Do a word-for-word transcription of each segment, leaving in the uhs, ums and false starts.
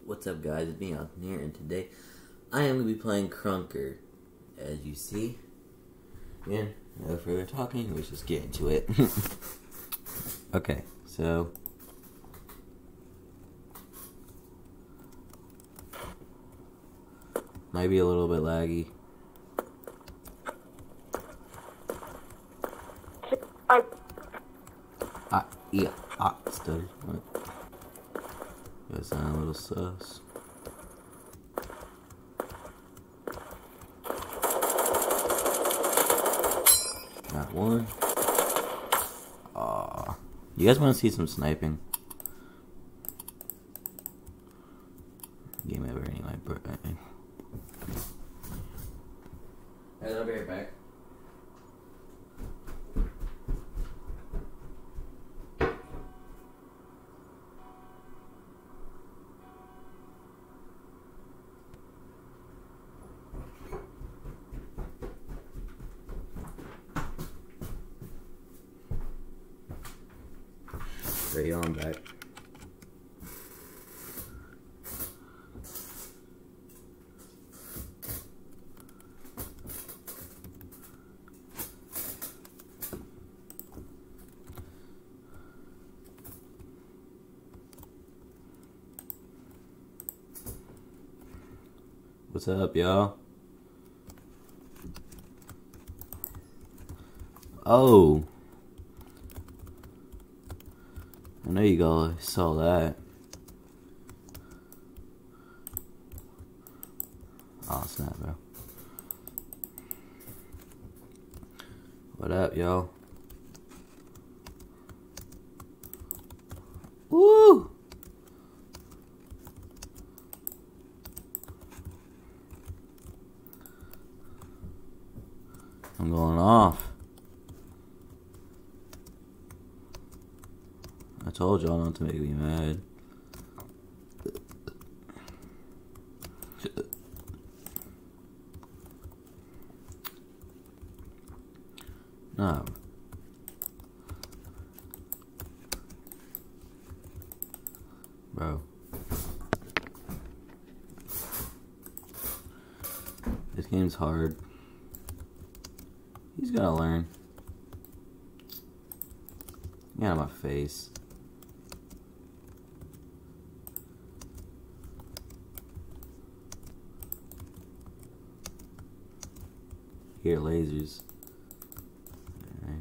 What's up, guys? It's me, Austin here, and today I am going to be playing Krunker, as you see. And no further talking, let's just get into it. Okay, so might be a little bit laggy. Ah, yeah, ah, stutter. What? That sound a little sus. Got one. Aw. You guys want to see some sniping? Game over anyway, but Alright, I'll be right back. There you go, I'm back. What's up, y'all? Oh. I know you guys saw that. Oh, snap, bro. What up, y'all? Woo! I'm going off. I told y'all not to make me mad. No. Bro. This game's hard. He's gotta learn. Get out of my face. Here, lasers. Alright.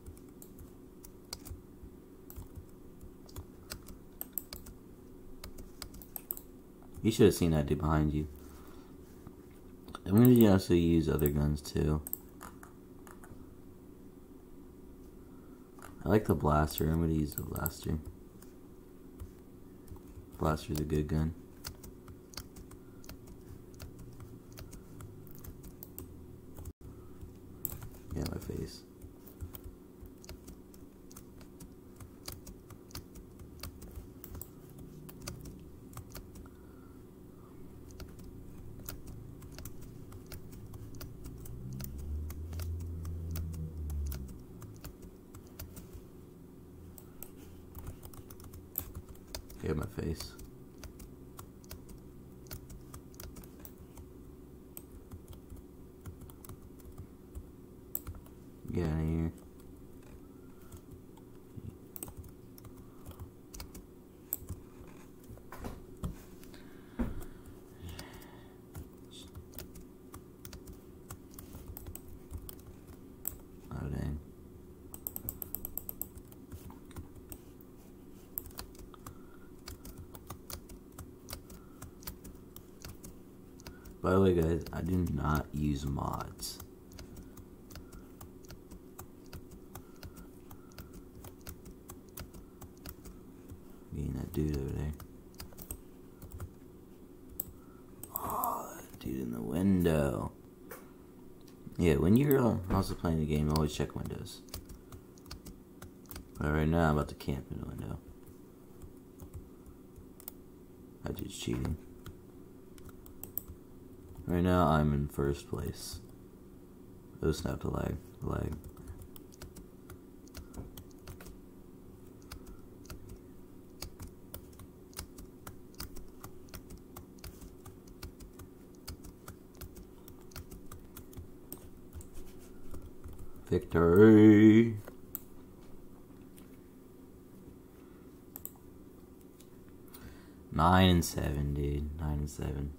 You should have seen that dude behind you. I'm gonna also use other guns too. I like the blaster. I'm gonna use the blaster. Blaster's a good gun. Yeah, my face. Get my face. Get out of here. Oh, dang. By the way, guys, I do not use mods. Getting that dude over there. Oh, that dude in the window. Yeah, when you're uh, also playing the game, always check windows. But right now, I'm about to camp in the window. That dude's cheating. Right now, I'm in first place. Oh snap, the lag. The lag. Victory! Nine and seven, dude. Nine and seven.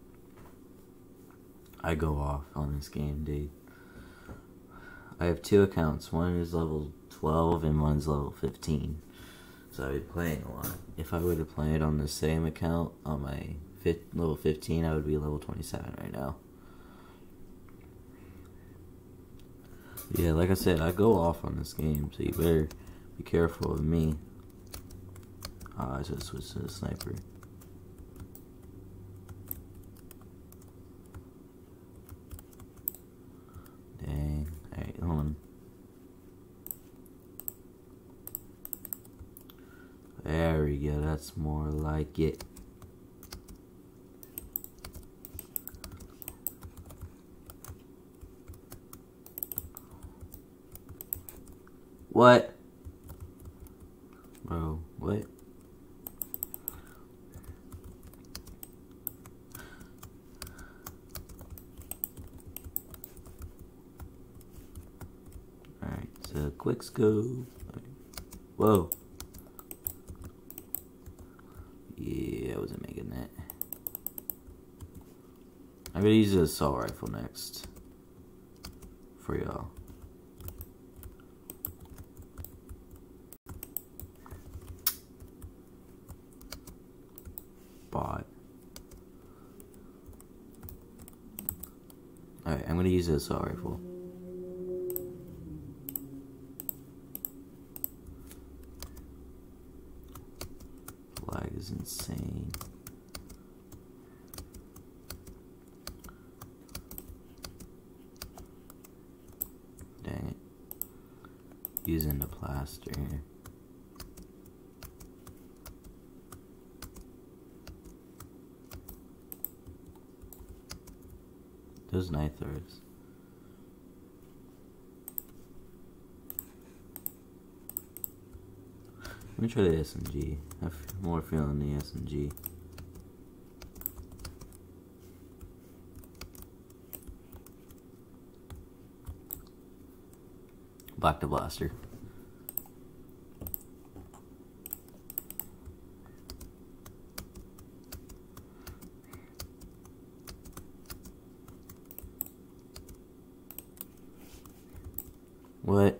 I go off on this game, dude. I have two accounts. One is level twelve and one is level fifteen. So I've been playing a lot. If I would have played on the same account on my fifth, level fifteen, I would be level twenty-seven right now. Yeah, like I said, I go off on this game, so you better be careful of me. Oh, I just switched to the sniper. Dang. Alright, hold on. There we go, that's more like it. What? Bro, what? Alright, so quick scope. Whoa. Yeah, I wasn't making that. I'm gonna use the assault rifle next. For y'all. Bot. Alright, I'm gonna use the assault rifle. Lag is insane. Dang it. Using the plaster here. Those knife throws. Let me try the S M G. I have more feeling the S M G. Block the blaster. What?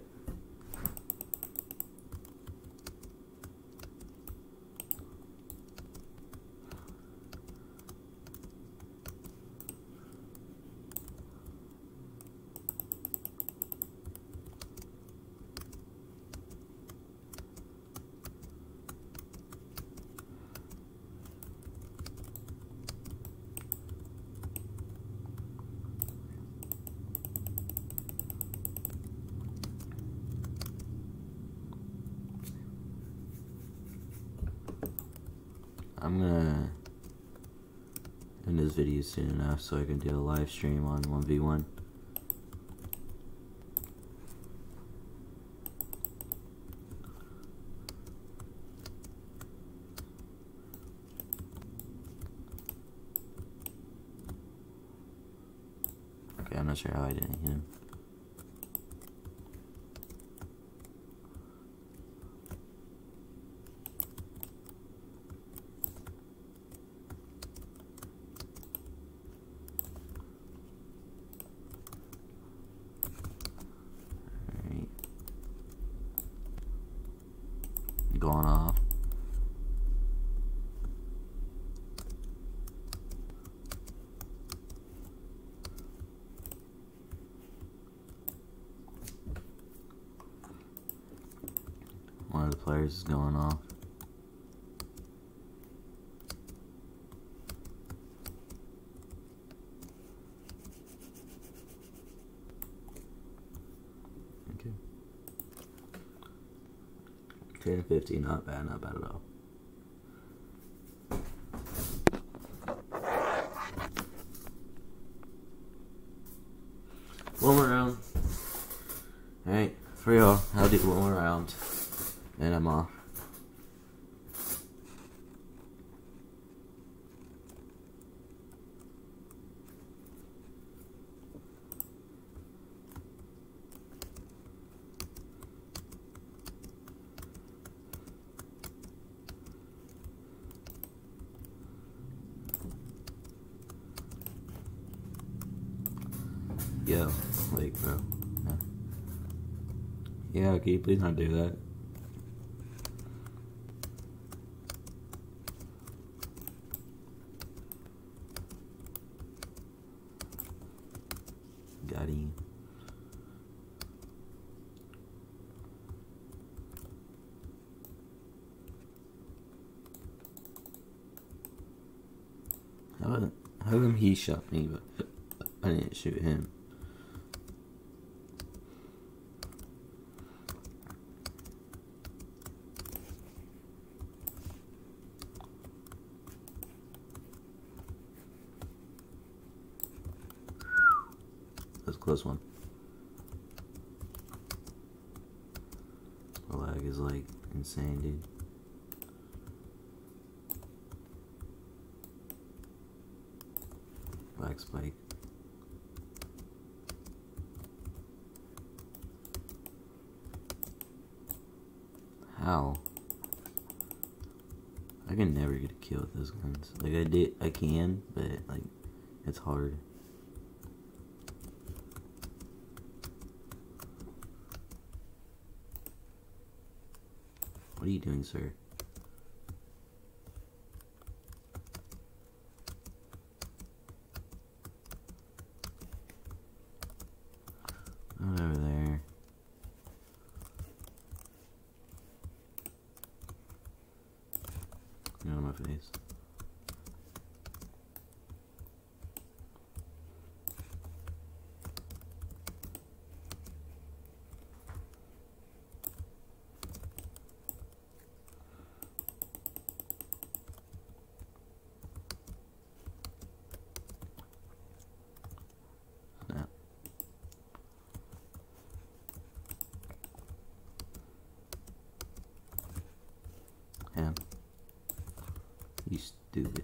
I'm gonna end this video soon enough so I can do a live stream on one v one. Okay, I'm not sure how I didn't hit him. Going off. One of the players is going off. Okay. ten and fifteen, not bad, not bad at all. One more round. Alright, for y'all, I'll do one more round. And I'm off. yo, like, bro. No. Yeah, can you please not do that? Got him. How, how come he shot me, but I didn't shoot him? That's a close one. The lag is like insane, dude. Black spike. How? I can never get a kill with those guns. Like I did, I can, but like it's hard. What are you doing, sir? Not over there. Get on my face. Snap. Ham. You stupid.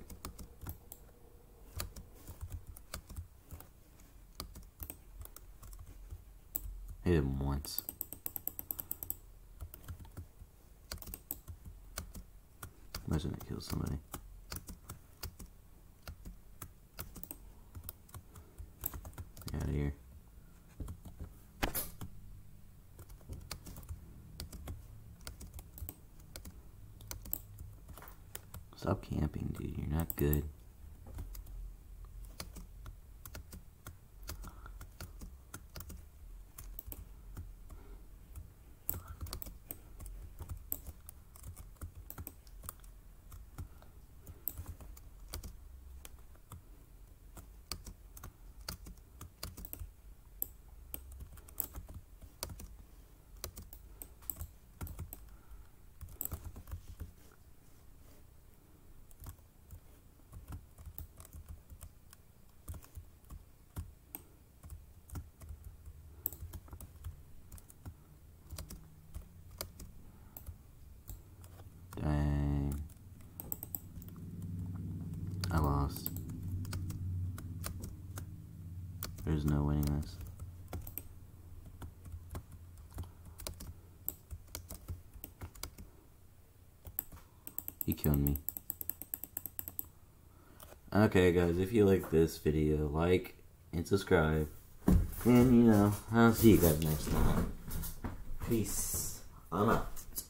Hit him once. Imagine it kills somebody. Get out of here. Stop camping, dude. You're not good. Dang. I lost. There's no winning this. He killed me. Okay guys, if you like this video, like and subscribe. And you know, I'll see you guys next time. Peace. I'm out.